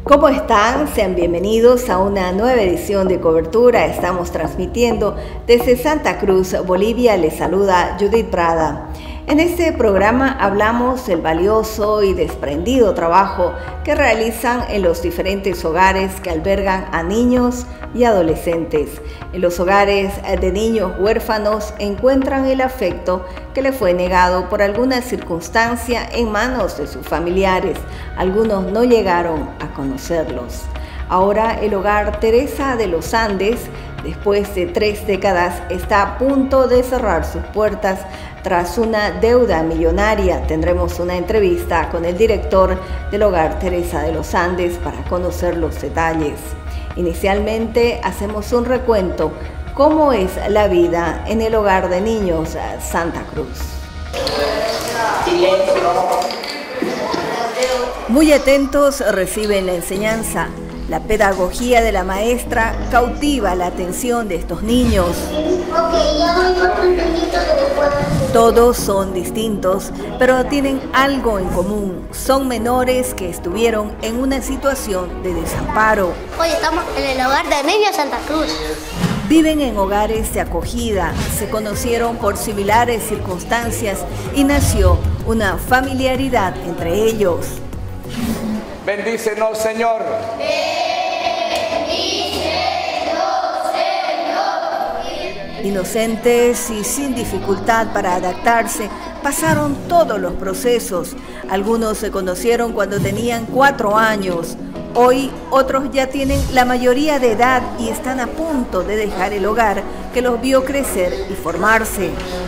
¿Cómo están? Sean bienvenidos a una nueva edición de Cobertura. Estamos transmitiendo desde Santa Cruz, Bolivia. Les saluda Judith Prada. En este programa hablamos del valioso y desprendido trabajo que realizan en los diferentes hogares que albergan a niños y adolescentes. En los hogares de niños huérfanos encuentran el afecto que les fue negado por alguna circunstancia en manos de sus familiares. Algunos no llegaron a conocerlos. Ahora el hogar Teresa de los Andes, después de 3 décadas, está a punto de cerrar sus puertas tras una deuda millonaria. Tendremos una entrevista con el director del hogar Teresa de los Andes para conocer los detalles. Inicialmente hacemos un recuento. ¿Cómo es la vida en el hogar de niños Santa Cruz? Muy atentos reciben la enseñanza. La pedagogía de la maestra cautiva la atención de estos niños. Todos son distintos, pero tienen algo en común. Son menores que estuvieron en una situación de desamparo. Hoy estamos en el hogar de niños Santa Cruz. Viven en hogares de acogida, se conocieron por similares circunstancias y nació una familiaridad entre ellos. Bendícenos, Señor. Inocentes y sin dificultad para adaptarse, pasaron todos los procesos. Algunos se conocieron cuando tenían 4 años. Hoy otros ya tienen la mayoría de edad y están a punto de dejar el hogar que los vio crecer y formarse.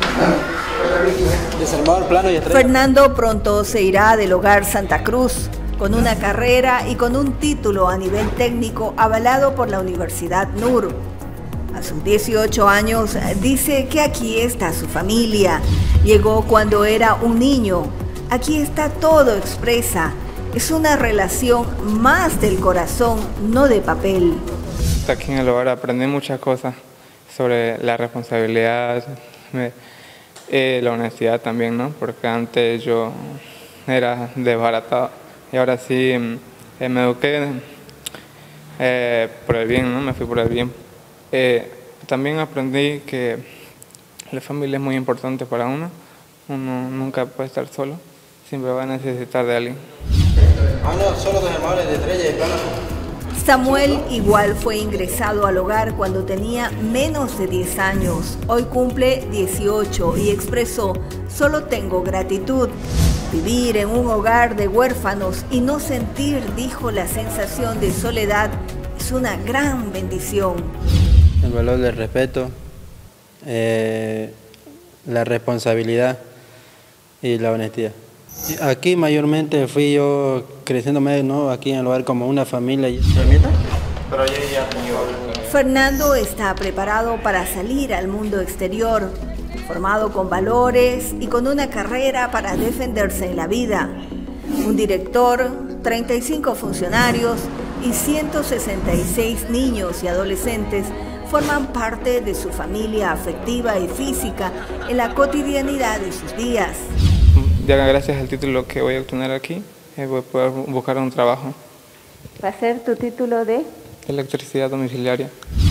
Fernando pronto se irá del hogar Santa Cruz, con una carrera y con un título a nivel técnico avalado por la Universidad NUR. A sus 18 años dice que aquí está su familia. Llegó cuando era un niño. Aquí está todo, expresa. Es una relación más del corazón, no de papel. Aquí en el hogar aprendí muchas cosas sobre la responsabilidad, la honestidad también, ¿no? Porque antes yo era desbaratado y ahora sí me eduqué por el bien, ¿no? Me fui por el bien. También aprendí que la familia es muy importante para uno. Uno nunca puede estar solo, siempre va a necesitar de alguien. Solo dos hermanos de estrella y plano. Samuel igual fue ingresado al hogar cuando tenía menos de 10 años. Hoy cumple 18 y expresó: solo tengo gratitud. Vivir en un hogar de huérfanos y no sentir, dijo, la sensación de soledad es una gran bendición. El valor del respeto, la responsabilidad y la honestidad. Aquí mayormente fui yo creciéndome, ¿no? Aquí en el lugar como una familia. Fernando está preparado para salir al mundo exterior, formado con valores y con una carrera para defenderse en la vida. Un director, 35 funcionarios y 166 niños y adolescentes forman parte de su familia afectiva y física en la cotidianidad de sus días. Ya gracias al título que voy a obtener aquí, voy a poder buscar un trabajo. ¿Va a ser tu título de? Electricidad domiciliaria.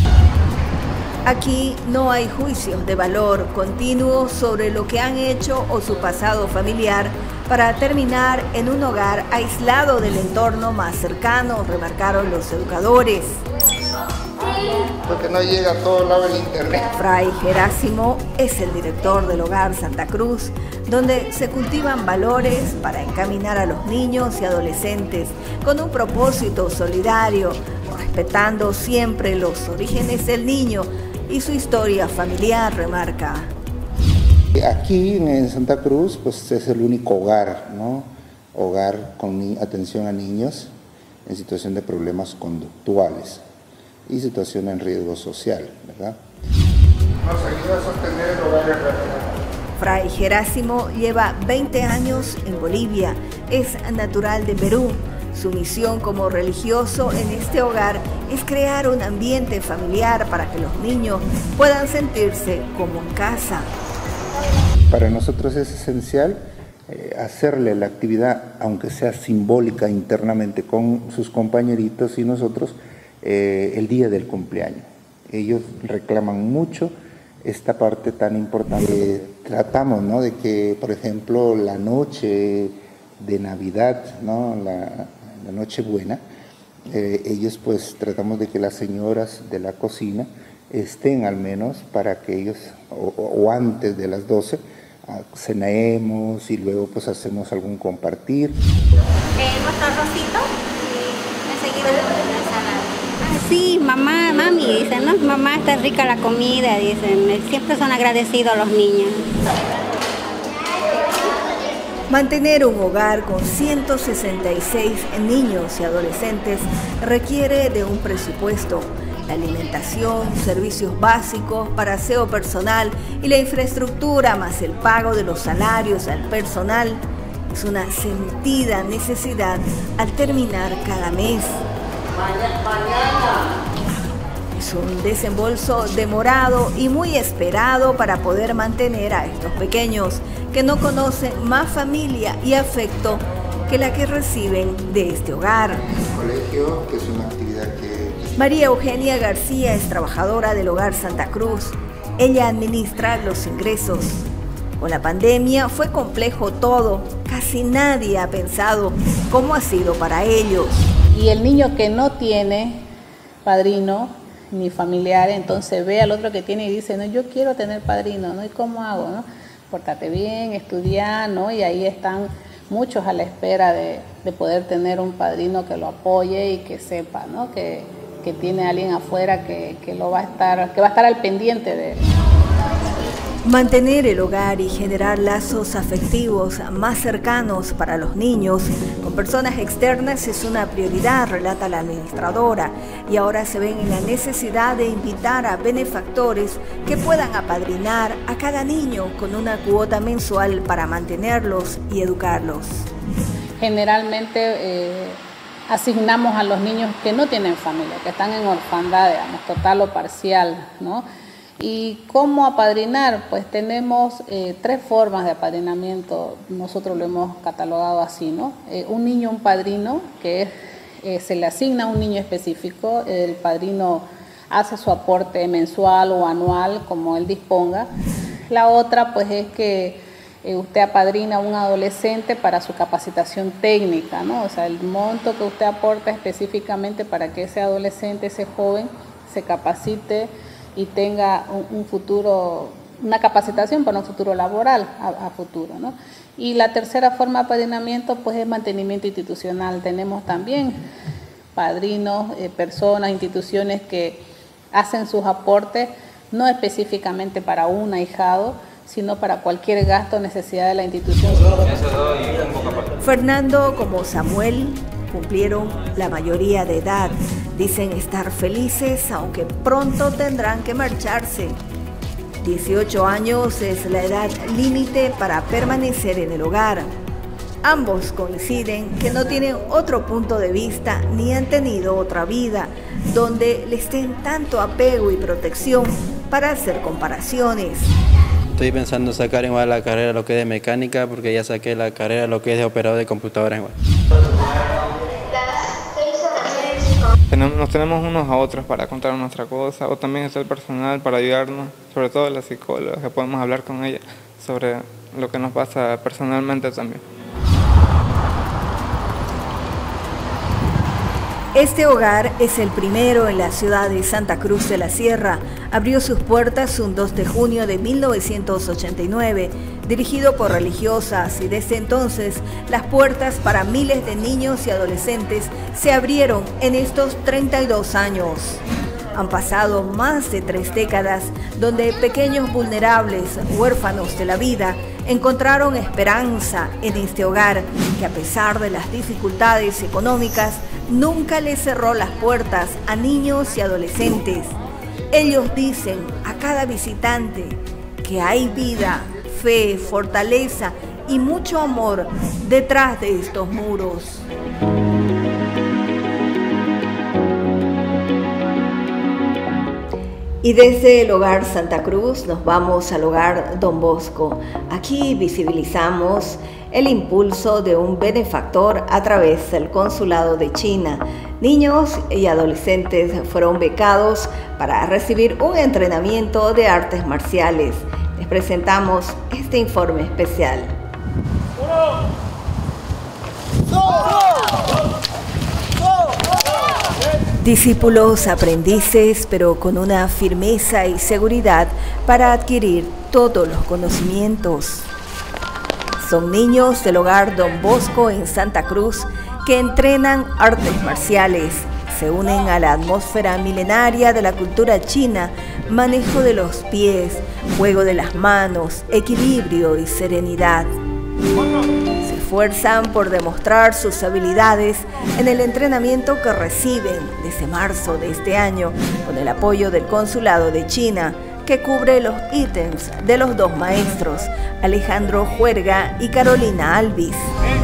Aquí no hay juicios de valor continuo sobre lo que han hecho o su pasado familiar para terminar en un hogar aislado del entorno más cercano, remarcaron los educadores. Porque no llega a todo lado el internet. Fray Gerásimo es el director del hogar Santa Cruz, donde se cultivan valores para encaminar a los niños y adolescentes con un propósito solidario, respetando siempre los orígenes del niño y su historia familiar, remarca. Aquí en Santa Cruz pues es el único hogar, ¿no? Hogar con atención a niños en situación de problemas conductuales y situación en riesgo social, ¿verdad? Nos ayuda a sostener el hogar en realidad. Fray Gerásimo lleva 20 años en Bolivia, es natural de Perú. Su misión como religioso en este hogar es crear un ambiente familiar para que los niños puedan sentirse como en casa. Para nosotros es esencial hacerle la actividad, aunque sea simbólica internamente con sus compañeritos y nosotros, el día del cumpleaños. Ellos reclaman mucho esta parte tan importante. Tratamos, ¿no?, de que, por ejemplo, la noche de Navidad, ¿no?, la Nochebuena, ellos pues tratamos de que las señoras de la cocina estén al menos para que ellos, o antes de las 12, cenemos y luego pues hacemos algún compartir. Nuestro arrocito y enseguida la ensalada. Sí, mamá, mami, dicen, ¿no? Mamá, está rica la comida, dicen. Siempre son agradecidos los niños. Mantener un hogar con 166 niños y adolescentes requiere de un presupuesto. La alimentación, servicios básicos para aseo personal y la infraestructura, más el pago de los salarios al personal, es una sentida necesidad al terminar cada mes. Es un desembolso demorado y muy esperado para poder mantener a estos pequeños que no conocen más familia y afecto que la que reciben de este hogar. El colegio, que es una actividad que... María Eugenia García es trabajadora del Hogar Santa Cruz. Ella administra los ingresos. Con la pandemia fue complejo todo. Casi nadie ha pensado cómo ha sido para ellos. Y el niño que no tiene padrino ni familiar, entonces ve al otro que tiene y dice, no, yo quiero tener padrino, ¿no? ¿Y cómo hago, no? Pórtate bien, estudiar, ¿no? Y ahí están muchos a la espera de poder tener un padrino que lo apoye y que sepa, ¿no?, que tiene alguien afuera que va a estar al pendiente de él. Mantener el hogar y generar lazos afectivos más cercanos para los niños con personas externas es una prioridad, relata la administradora, y ahora se ven en la necesidad de invitar a benefactores que puedan apadrinar a cada niño con una cuota mensual para mantenerlos y educarlos. Generalmente asignamos a los niños que no tienen familia, que están en orfandad, digamos, total o parcial, ¿no? ¿Y cómo apadrinar? Pues tenemos 3 formas de apadrinamiento, nosotros lo hemos catalogado así, ¿no? Un niño, un padrino, que se le asigna a un niño específico, el padrino hace su aporte mensual o anual, como él disponga. La otra, pues, es que usted apadrina a un adolescente para su capacitación técnica, ¿no? O sea, el monto que usted aporta específicamente para que ese adolescente, ese joven, se capacite y tenga un futuro, una capacitación para un futuro laboral a futuro, ¿no? Y la tercera forma de apadrinamiento, pues, es mantenimiento institucional. Tenemos también padrinos, personas, instituciones que hacen sus aportes, no específicamente para un ahijado, sino para cualquier gasto o necesidad de la institución. Fernando, como Samuel, cumplieron la mayoría de edad. Dicen estar felices, aunque pronto tendrán que marcharse. 18 años es la edad límite para permanecer en el hogar. Ambos coinciden que no tienen otro punto de vista ni han tenido otra vida donde les den tanto apego y protección para hacer comparaciones. Estoy pensando sacar igual la carrera lo que es de mecánica, porque ya saqué la carrera lo que es de operador de computadoras igual. Nos tenemos unos a otros para contar nuestra cosa, o también está el personal para ayudarnos, sobre todo la psicóloga, que podemos hablar con ella sobre lo que nos pasa personalmente también. Este hogar es el primero en la ciudad de Santa Cruz de la Sierra. Abrió sus puertas un 2 de junio de 1989, dirigido por religiosas, y desde entonces las puertas para miles de niños y adolescentes se abrieron en estos 32 años. Han pasado más de 3 décadas donde pequeños vulnerables, huérfanos de la vida, encontraron esperanza en este hogar que, a pesar de las dificultades económicas, nunca les cerró las puertas a niños y adolescentes. Ellos dicen a cada visitante que hay vida, fe, fortaleza y mucho amor detrás de estos muros. Y desde el Hogar Santa Cruz nos vamos al Hogar Don Bosco. Aquí visibilizamos el impulso de un benefactor a través del Consulado de China. Niños y adolescentes fueron becados para recibir un entrenamiento de artes marciales. Les presentamos este informe especial. Discípulos aprendices, pero con una firmeza y seguridad para adquirir todos los conocimientos. Son niños del hogar Don Bosco en Santa Cruz que entrenan artes marciales, se unen a la atmósfera milenaria de la cultura china, manejo de los pies, juego de las manos, equilibrio y serenidad. Se esfuerzan por demostrar sus habilidades en el entrenamiento que reciben desde marzo de este año con el apoyo del Consulado de China, que cubre los ítems de los dos maestros, Alejandro Juerga y Carolina Alvis.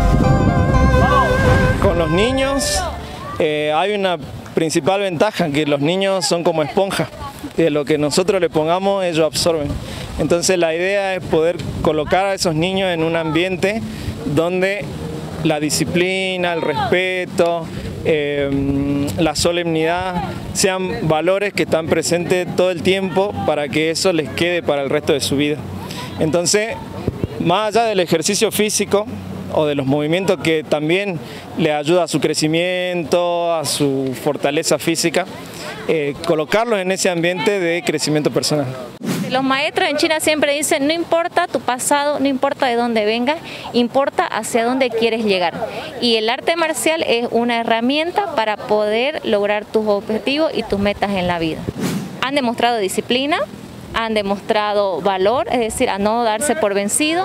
Con los niños hay una principal ventaja, que los niños son como esponjas. De lo que nosotros le pongamos, ellos absorben. Entonces la idea es poder colocar a esos niños en un ambiente donde la disciplina, el respeto, la solemnidad sean valores que están presentes todo el tiempo para que eso les quede para el resto de su vida. Entonces, más allá del ejercicio físico o de los movimientos que también le ayuda a su crecimiento, a su fortaleza física, colocarlos en ese ambiente de crecimiento personal. Los maestros en China siempre dicen, no importa tu pasado, no importa de dónde vengas, importa hacia dónde quieres llegar. Y el arte marcial es una herramienta para poder lograr tus objetivos y tus metas en la vida. Han demostrado disciplina, han demostrado valor, es decir, a no darse por vencido.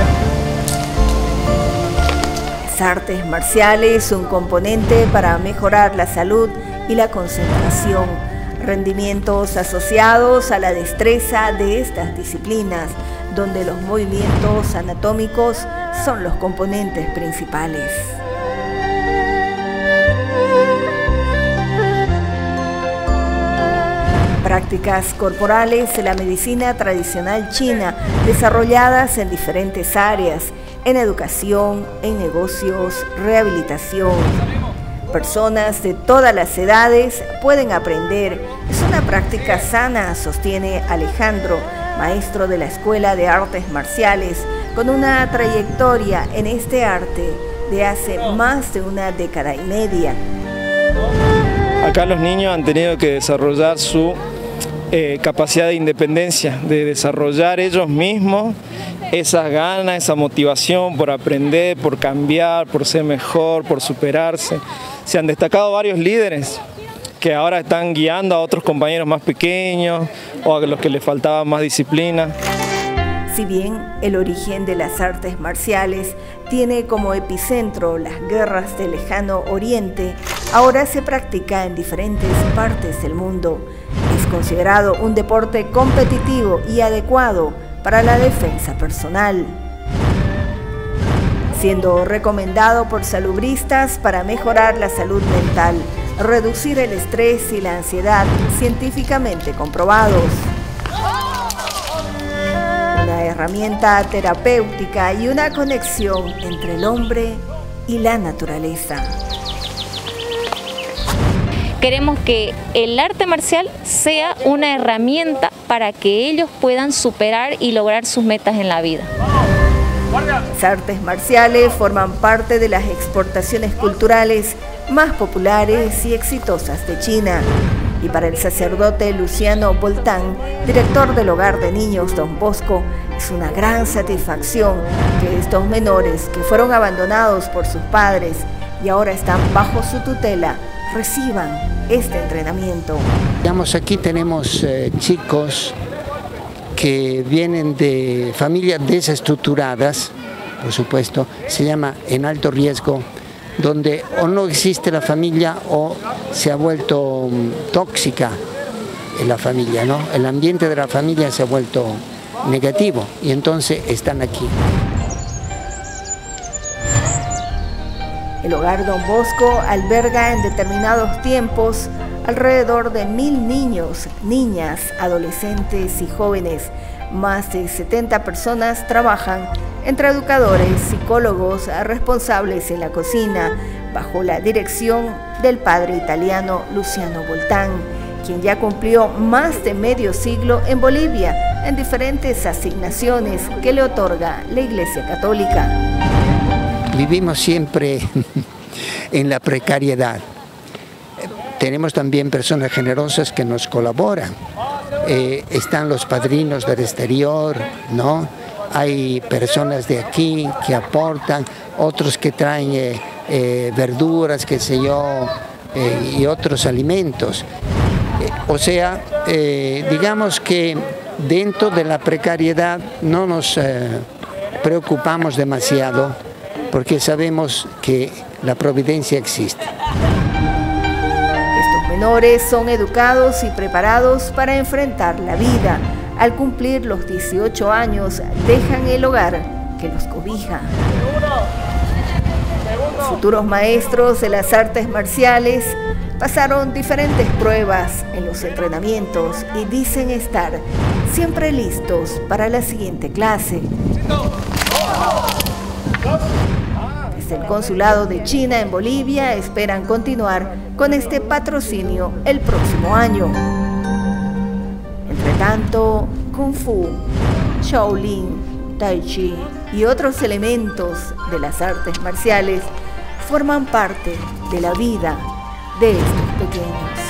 Las artes marciales son un componente para mejorar la salud y la concentración. Rendimientos asociados a la destreza de estas disciplinas, donde los movimientos anatómicos son los componentes principales. Prácticas corporales de la medicina tradicional china, desarrolladas en diferentes áreas, en educación, en negocios, rehabilitación. Personas de todas las edades pueden aprender. Es una práctica sana, sostiene Alejandro, maestro de la Escuela de Artes Marciales, con una trayectoria en este arte de hace más de una década y media. Acá los niños han tenido que desarrollar su capacidad de independencia, de desarrollar ellos mismos esas ganas, esa motivación por aprender, por cambiar, por ser mejor, por superarse. Se han destacado varios líderes que ahora están guiando a otros compañeros más pequeños o a los que les faltaba más disciplina. Si bien el origen de las artes marciales tiene como epicentro las guerras del lejano oriente, ahora se practica en diferentes partes del mundo. Es considerado un deporte competitivo y adecuado para la defensa personal, siendo recomendado por salubristas para mejorar la salud mental, reducir el estrés y la ansiedad, científicamente comprobados. Una herramienta terapéutica y una conexión entre el hombre y la naturaleza. Queremos que el arte marcial sea una herramienta para que ellos puedan superar y lograr sus metas en la vida. Las artes marciales forman parte de las exportaciones culturales más populares y exitosas de China. Y para el sacerdote Luciano Boltán, director del Hogar de Niños Don Bosco, es una gran satisfacción que estos menores que fueron abandonados por sus padres y ahora están bajo su tutela reciban este entrenamiento. Digamos, aquí tenemos chicos que vienen de familias desestructuradas, por supuesto, se llama en alto riesgo, donde o no existe la familia o se ha vuelto tóxica en la familia, ¿no? El ambiente de la familia se ha vuelto negativo y entonces están aquí. El Hogar Don Bosco alberga en determinados tiempos alrededor de 1000 niños, niñas, adolescentes y jóvenes. Más de 70 personas trabajan entre educadores, psicólogos, responsables en la cocina, bajo la dirección del padre italiano Luciano Voltán, quien ya cumplió más de medio siglo en Bolivia en diferentes asignaciones que le otorga la Iglesia Católica. Vivimos siempre en la precariedad. Tenemos también personas generosas que nos colaboran. Están los padrinos del exterior, ¿no? Hay personas de aquí que aportan, otros que traen verduras, qué sé yo, y otros alimentos. O sea, digamos que dentro de la precariedad no nos preocupamos demasiado porque sabemos que la providencia existe. Estos menores son educados y preparados para enfrentar la vida. Al cumplir los 18 años, dejan el hogar que los cobija. Futuros maestros de las artes marciales pasaron diferentes pruebas en los entrenamientos y dicen estar siempre listos para la siguiente clase. Desde el Consulado de China en Bolivia esperan continuar con este patrocinio el próximo año. Entre tanto, Kung Fu, Shaolin, Tai Chi y otros elementos de las artes marciales forman parte de la vida de estos pequeños.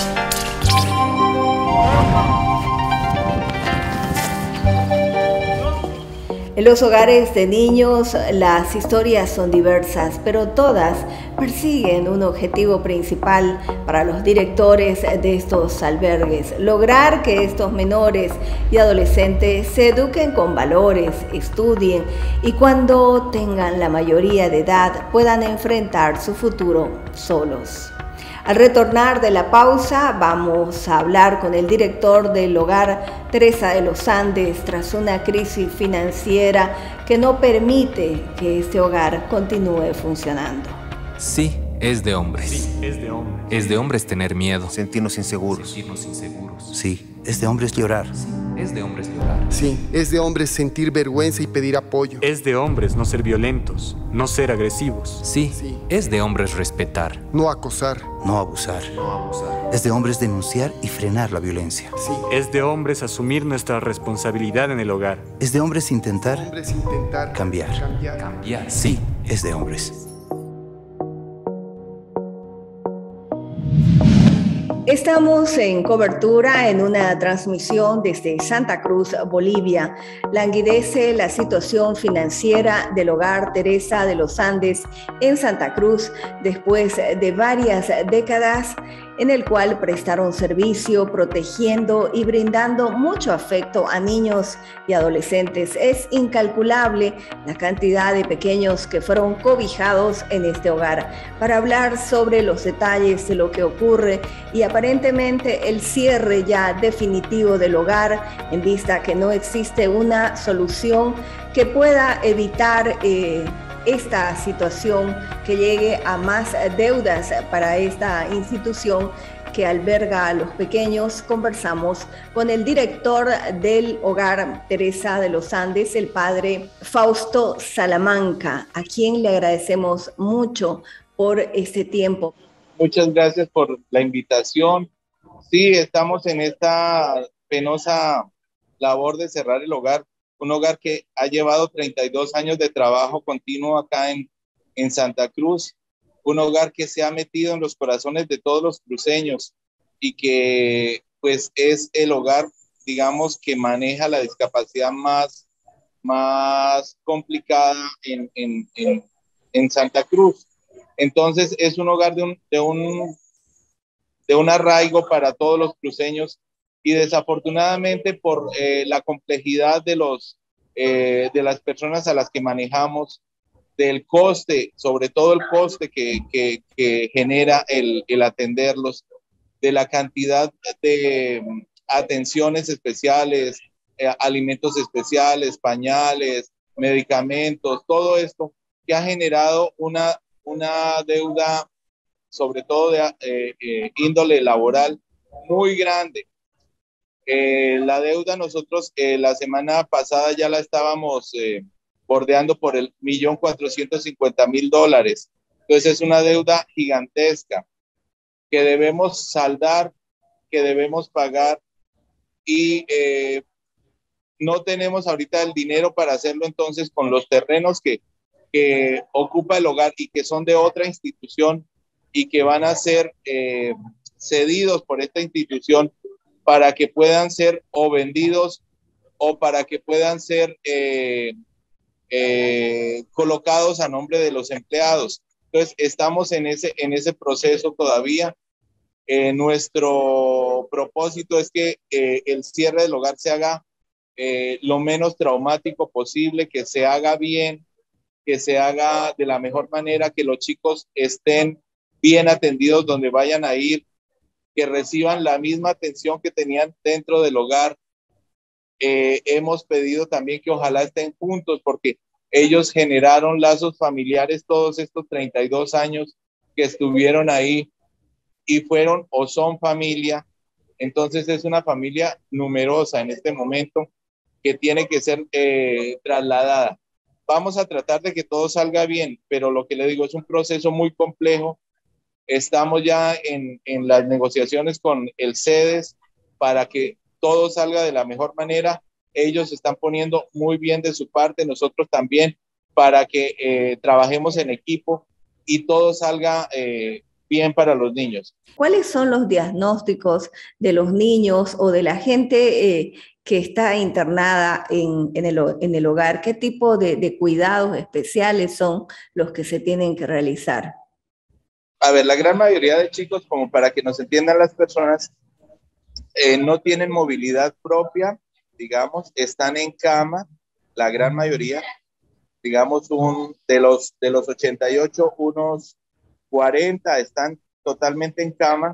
En los hogares de niños las historias son diversas, pero todas persiguen un objetivo principal para los directores de estos albergues: lograr que estos menores y adolescentes se eduquen con valores, estudien y cuando tengan la mayoría de edad puedan enfrentar su futuro solos. Al retornar de la pausa, vamos a hablar con el director del Hogar Teresa de los Andes tras una crisis financiera que no permite que este hogar continúe funcionando. Sí, es de hombres. Sí, es de hombres. Es de hombres tener miedo. Sentirnos inseguros. Sí, es de hombres llorar. Sí, es de hombres llorar. Sí, es de hombres sentir vergüenza y pedir apoyo. Es de hombres no ser violentos, no ser agresivos. Sí, es de hombres respetar. No acosar. No abusar. Es de hombres denunciar y frenar la violencia. Sí. Es de hombres asumir nuestra responsabilidad en el hogar. Es de hombres intentar cambiar. Sí, es de hombres. Estamos en cobertura en una transmisión desde Santa Cruz, Bolivia. Languidece la situación financiera del Hogar Teresa de los Andes en Santa Cruz después de varias décadas en el cual prestaron servicio protegiendo y brindando mucho afecto a niños y adolescentes. Es incalculable la cantidad de pequeños que fueron cobijados en este hogar. Para hablar sobre los detalles de lo que ocurre y aparentemente el cierre ya definitivo del hogar, en vista que no existe una solución que pueda evitar esta situación, que llegue a más deudas para esta institución que alberga a los pequeños. Conversamos con el director del Hogar Teresa de los Andes, el padre Fausto Salamanca, a quien le agradecemos mucho por este tiempo. Muchas gracias por la invitación. Sí, estamos en esta penosa labor de cerrar el hogar. Un hogar que ha llevado 32 años de trabajo continuo acá en Santa Cruz, un hogar que se ha metido en los corazones de todos los cruceños y que pues es el hogar, digamos, que maneja la discapacidad más complicada en Santa Cruz. Entonces es un hogar de un arraigo para todos los cruceños. Y desafortunadamente por la complejidad de las personas a las que manejamos, del coste, sobre todo el coste que genera el atenderlos, de la cantidad de atenciones especiales, alimentos especiales, pañales, medicamentos, todo esto que ha generado una deuda, sobre todo de índole laboral, muy grande. La deuda nosotros la semana pasada ya la estábamos bordeando por el 1.450.000 dólares. Entonces es una deuda gigantesca que debemos saldar, que debemos pagar, y no tenemos ahorita el dinero para hacerlo. Entonces, con los terrenos que ocupa el hogar y que son de otra institución y que van a ser cedidos por esta institución para que puedan ser o vendidos o para que puedan ser colocados a nombre de los empleados. Entonces, estamos en ese proceso todavía. Nuestro propósito es que el cierre del hogar se haga lo menos traumático posible, que se haga bien, que se haga de la mejor manera, que los chicos estén bien atendidos donde vayan a ir, que reciban la misma atención que tenían dentro del hogar. Hemos pedido también que ojalá estén juntos, porque ellos generaron lazos familiares todos estos 32 años que estuvieron ahí y fueron o son familia. Entonces es una familia numerosa en este momento que tiene que ser trasladada. Vamos a tratar de que todo salga bien, pero lo que le digo es un proceso muy complejo. Estamos ya en las negociaciones con el CEDES para que todo salga de la mejor manera. Ellos están poniendo muy bien de su parte, nosotros también, para que trabajemos en equipo y todo salga bien para los niños. ¿Cuáles son los diagnósticos de los niños o de la gente que está internada en el hogar? ¿Qué tipo de cuidados especiales son los que se tienen que realizar? A ver, la gran mayoría de chicos, como para que nos entiendan las personas, no tienen movilidad propia, digamos, están en cama, la gran mayoría, digamos, de los 88, unos 40 están totalmente en cama.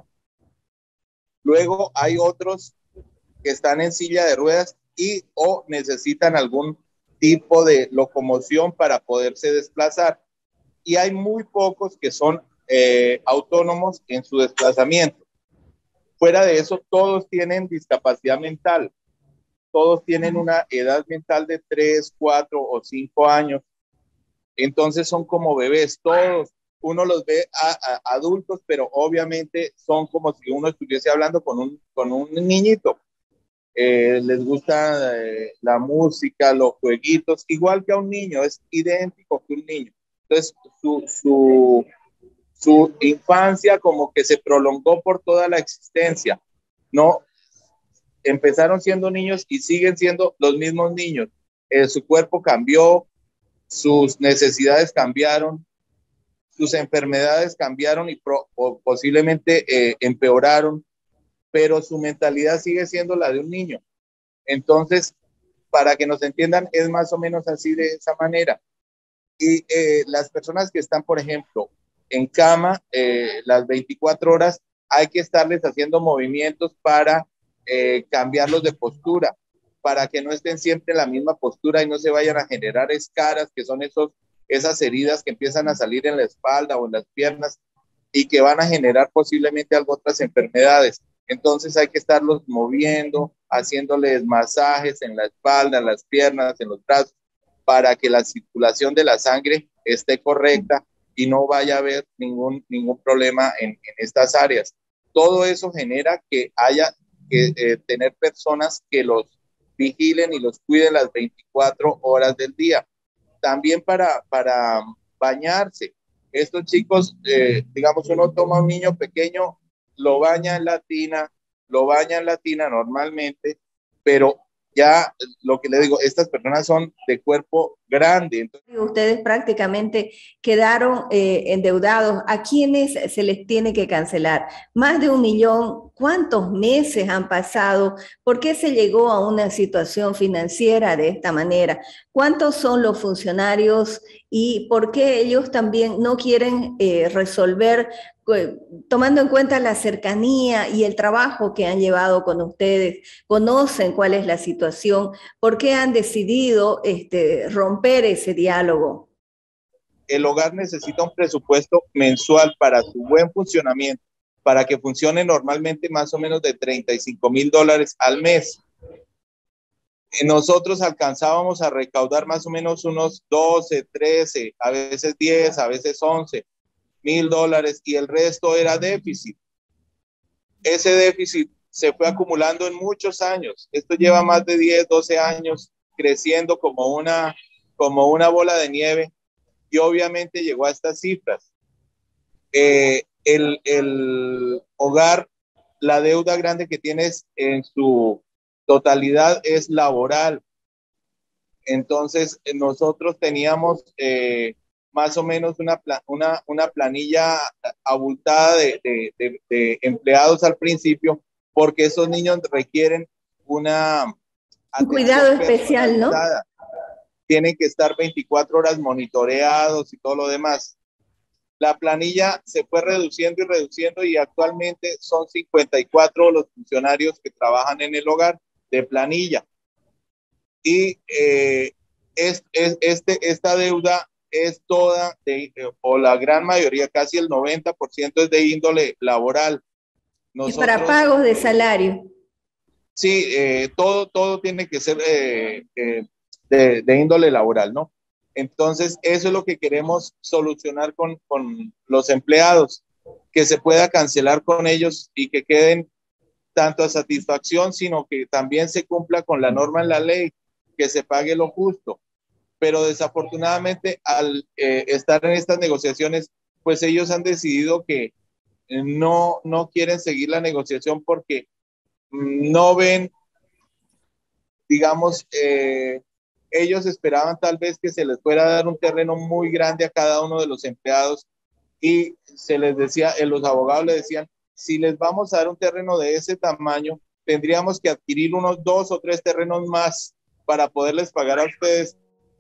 Luego hay otros que están en silla de ruedas y o necesitan algún tipo de locomoción para poderse desplazar. Y hay muy pocos que son autónomos en su desplazamiento. Fuera de eso, todos tienen discapacidad mental. Todos tienen una edad mental de 3, 4 o 5 años. Entonces son como bebés, todos. Uno los ve a adultos, pero obviamente son como si uno estuviese hablando con un niñito. Les gusta la música, los jueguitos, igual que a un niño, es idéntico que un niño. Entonces, su infancia como que se prolongó por toda la existencia, ¿no? Empezaron siendo niños y siguen siendo los mismos niños. Su cuerpo cambió, sus necesidades cambiaron, sus enfermedades cambiaron y posiblemente empeoraron, pero su mentalidad sigue siendo la de un niño. Entonces, para que nos entiendan, es más o menos así, de esa manera. Y las personas que están, por ejemplo, en cama, las 24 horas, hay que estarles haciendo movimientos para cambiarlos de postura, para que no estén siempre en la misma postura y no se vayan a generar escaras, que son esas heridas que empiezan a salir en la espalda o en las piernas y que van a generar posiblemente otras enfermedades. Entonces hay que estarlos moviendo, haciéndoles masajes en la espalda, en las piernas, en los brazos, para que la circulación de la sangre esté correcta y no vaya a haber ningún problema en estas áreas. Todo eso genera que haya que tener personas que los vigilen y los cuiden las 24 horas del día. También para bañarse. Estos chicos, digamos, uno toma a un niño pequeño, lo baña en la tina normalmente, pero ya lo que le digo, estas personas son de cuerpo grande. Ustedes prácticamente quedaron endeudados. ¿A quiénes se les tiene que cancelar? Más de 1 millón. ¿Cuántos meses han pasado? ¿Por qué se llegó a una situación financiera de esta manera? ¿Cuántos son los funcionarios y por qué ellos también no quieren resolver, tomando en cuenta la cercanía y el trabajo que han llevado con ustedes? ¿Conocen cuál es la situación? ¿Por qué han decidido romper ese diálogo? El hogar necesita un presupuesto mensual para su buen funcionamiento, para que funcione normalmente más o menos de $35,000 al mes. nosotros alcanzábamos a recaudar más o menos unos 12, 13, a veces 10, a veces 11 mil dólares, y el resto era déficit. Ese déficit se fue acumulando en muchos años. Esto lleva más de 10, 12 años creciendo como una bola de nieve, y obviamente llegó a estas cifras. El hogar, la deuda grande que tienes en su totalidad es laboral. Entonces nosotros teníamos más o menos una planilla abultada de empleados al principio, porque esos niños requieren un cuidado especial, ¿no? Tienen que estar 24 horas monitoreados y todo lo demás. La planilla se fue reduciendo y reduciendo, y actualmente son 54 los funcionarios que trabajan en el hogar de planilla. Y esta deuda es toda, o la gran mayoría, casi el 90% es de índole laboral. Y para pagos de salario. Sí, todo tiene que ser de índole laboral, ¿no? Entonces, eso es lo que queremos solucionar con los empleados, que se pueda cancelar con ellos y que queden tanto a satisfacción, sino que también se cumpla con la norma en la ley, que se pague lo justo. Pero desafortunadamente, al estar en estas negociaciones, pues ellos han decidido que no quieren seguir la negociación porque no ven, digamos, ellos esperaban tal vez que se les fuera a dar un terreno muy grande a cada uno de los empleados, y se les decía, los abogados les decían, si les vamos a dar un terreno de ese tamaño, tendríamos que adquirir unos 2 o 3 terrenos más para poderles pagar a ustedes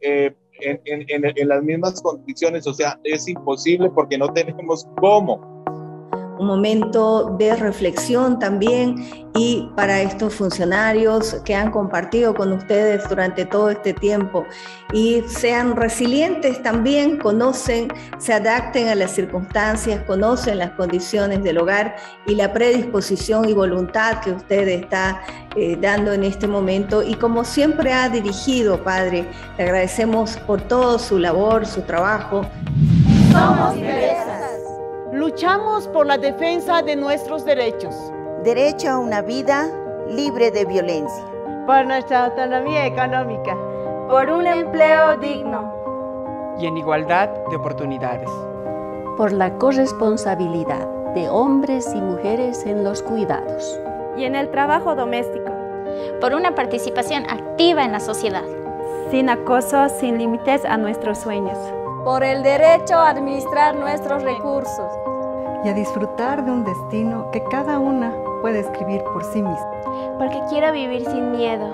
en las mismas condiciones. O sea, es imposible porque no tenemos cómo. Un momento de reflexión también, y para estos funcionarios que han compartido con ustedes durante todo este tiempo, y sean resilientes también, conocen, se adapten a las circunstancias, conocen las condiciones del hogar y la predisposición y voluntad que usted está dando en este momento, y como siempre ha dirigido, Padre, le agradecemos por todo su labor, su trabajo. Somos tigrezas. Luchamos por la defensa de nuestros derechos. Derecho a una vida libre de violencia. Por nuestra autonomía económica. Por un empleo digno. Y en igualdad de oportunidades. Por la corresponsabilidad de hombres y mujeres en los cuidados. Y en el trabajo doméstico. Por una participación activa en la sociedad. Sin acoso, sin límites a nuestros sueños. Por el derecho a administrar nuestros recursos. Y a disfrutar de un destino que cada una puede escribir por sí misma. Porque quiero vivir sin miedo.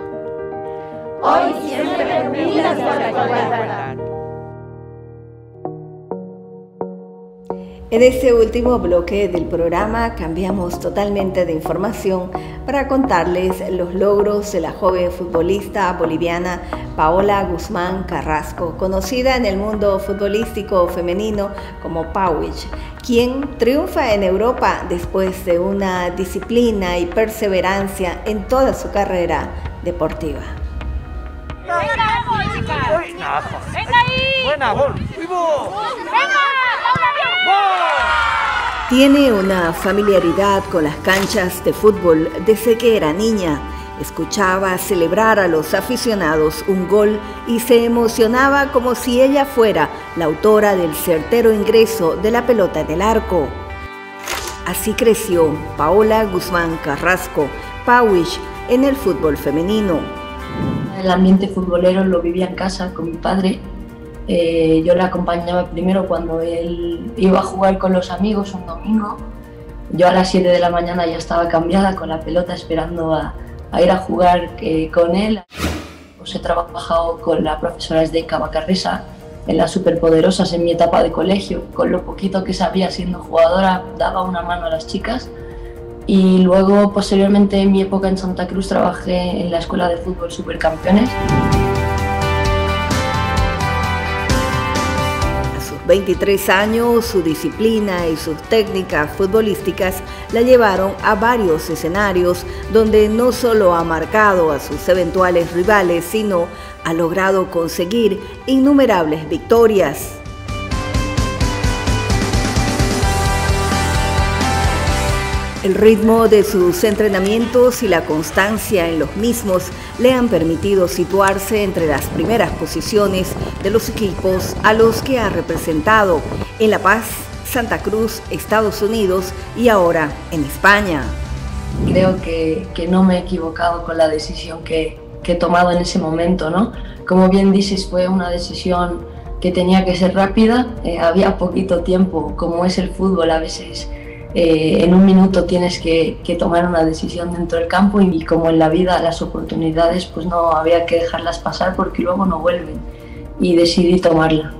Hoy siempre unidas por la igualdad. En este último bloque del programa cambiamos totalmente de información para contarles los logros de la joven futbolista boliviana Paola Guzmán Carrasco, conocida en el mundo futbolístico femenino como Pauwich, quien triunfa en Europa después de una disciplina y perseverancia en toda su carrera deportiva. ¡Venga ahí! ¡Buena, gol! ¡Venga! Tiene una familiaridad con las canchas de fútbol desde que era niña. Escuchaba celebrar a los aficionados un gol y se emocionaba como si ella fuera la autora del certero ingreso de la pelota en el arco. Así creció Paola Guzmán Carrasco, Pauwich, en el fútbol femenino. El ambiente futbolero lo vivía en casa con mi padre. Yo le acompañaba primero cuando él iba a jugar con los amigos un domingo. Yo a las 7 de la mañana ya estaba cambiada con la pelota esperando a ir a jugar con él. Pues he trabajado con la profesora Esdeika Bacarresa en las Superpoderosas en mi etapa de colegio. Con lo poquito que sabía siendo jugadora daba una mano a las chicas. Y luego, posteriormente, en mi época en Santa Cruz, trabajé en la Escuela de Fútbol Supercampeones. 23 años, su disciplina y sus técnicas futbolísticas la llevaron a varios escenarios donde no solo ha marcado a sus eventuales rivales, sino ha logrado conseguir innumerables victorias. El ritmo de sus entrenamientos y la constancia en los mismos le han permitido situarse entre las primeras posiciones de los equipos a los que ha representado en La Paz, Santa Cruz, Estados Unidos y ahora en España. Creo que no me he equivocado con la decisión que he tomado en ese momento, ¿no? Como bien dices, fue una decisión que tenía que ser rápida, había poquito tiempo, como es el fútbol a veces. En un minuto tienes que tomar una decisión dentro del campo y como en la vida las oportunidades pues no había que dejarlas pasar porque luego no vuelven y decidí tomarla.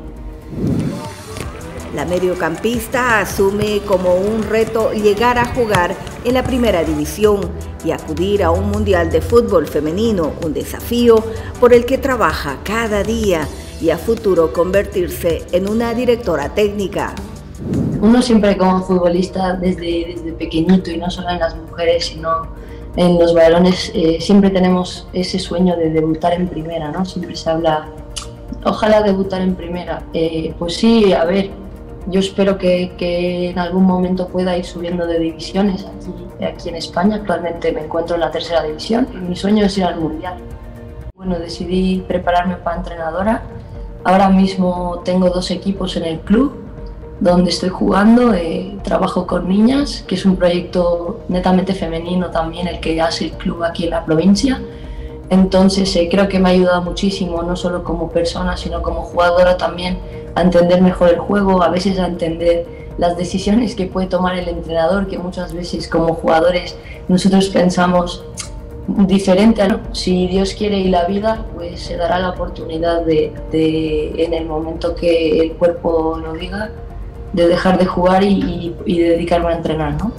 La mediocampista asume como un reto llegar a jugar en la primera división y acudir a un mundial de fútbol femenino, un desafío por el que trabaja cada día y a futuro convertirse en una directora técnica. Uno siempre como futbolista desde pequeñito, y no solo en las mujeres sino en los varones, siempre tenemos ese sueño de debutar en primera, ¿no? Siempre se habla, ojalá debutar en primera. Pues sí, a ver, yo espero que en algún momento pueda ir subiendo de divisiones aquí en España. Actualmente me encuentro en la tercera división y mi sueño es ir al mundial. Bueno, decidí prepararme para entrenadora. Ahora mismo tengo 2 equipos en el club donde estoy jugando, trabajo con niñas, que es un proyecto netamente femenino también el que hace el club aquí en la provincia. Entonces creo que me ha ayudado muchísimo, no solo como persona, sino como jugadora también, a entender mejor el juego, a veces a entender las decisiones que puede tomar el entrenador, que muchas veces como jugadores nosotros pensamos diferente, ¿no? Si Dios quiere y la vida, pues se dará la oportunidad de en el momento que el cuerpo lo diga, de dejar de jugar y dedicarme a entrenar, ¿no?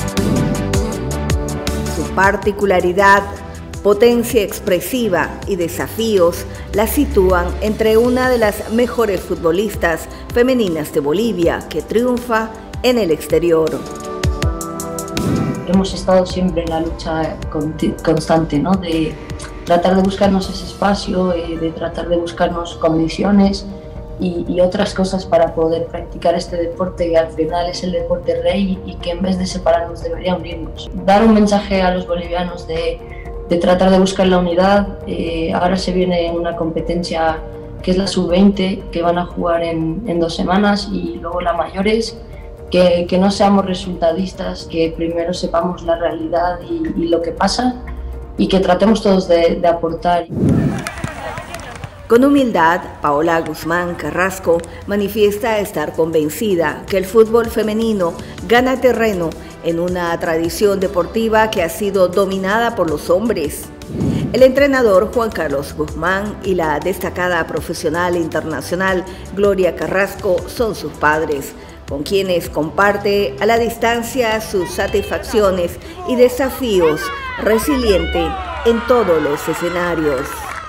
Su particularidad, potencia expresiva y desafíos la sitúan entre una de las mejores futbolistas femeninas de Bolivia que triunfa en el exterior. Hemos estado siempre en la lucha constante, ¿no? De tratar de buscarnos ese espacio, de tratar de buscarnos condiciones y otras cosas para poder practicar este deporte que al final es el deporte rey y que en vez de separarnos debería unirnos. Dar un mensaje a los bolivianos de tratar de buscar la unidad. Ahora se viene una competencia que es la sub-20 que van a jugar en 2 semanas y luego la mayores, que no seamos resultadistas, que primero sepamos la realidad y lo que pasa y que tratemos todos de aportar. Con humildad, Paola Guzmán Carrasco manifiesta estar convencida que el fútbol femenino gana terreno en una tradición deportiva que ha sido dominada por los hombres. El entrenador Juan Carlos Guzmán y la destacada profesional internacional Gloria Carrasco son sus padres, con quienes comparte a la distancia sus satisfacciones y desafíos, resiliente en todos los escenarios.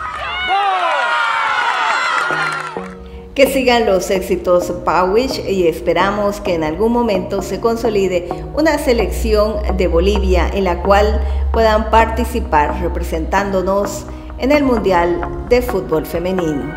Que sigan los éxitos Pauich y esperamos que en algún momento se consolide una selección de Bolivia en la cual puedan participar representándonos en el Mundial de Fútbol Femenino.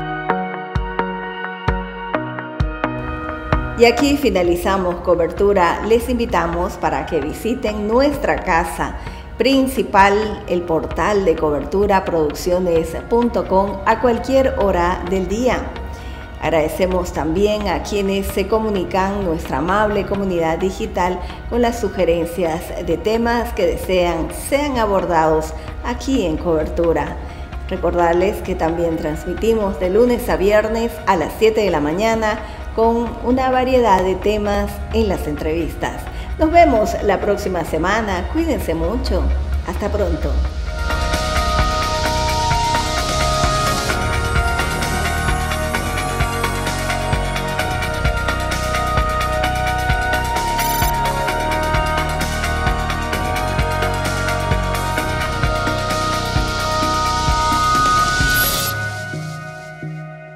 Y aquí finalizamos cobertura. Les invitamos para que visiten nuestra casa principal, el portal de cobertura producciones.com a cualquier hora del día. Agradecemos también a quienes se comunican, nuestra amable comunidad digital, con las sugerencias de temas que desean sean abordados aquí en Cobertura. Recordarles que también transmitimos de lunes a viernes a las 7 de la mañana con una variedad de temas en las entrevistas. Nos vemos la próxima semana. Cuídense mucho. Hasta pronto.